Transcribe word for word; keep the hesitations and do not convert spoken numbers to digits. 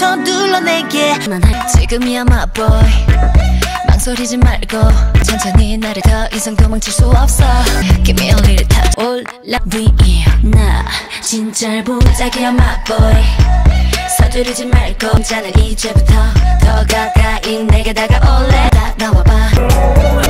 서둘러 내게 난 지금이야 my boy 망설이지 말고 천천히 나를 더 이상 도망칠 수 없어 Give me a little touch 올라 위에 나 진짜를 부탁이야 my boy 서두르지 말고 자는 이제부터 더 가까이 내게 다가올래 다 나와봐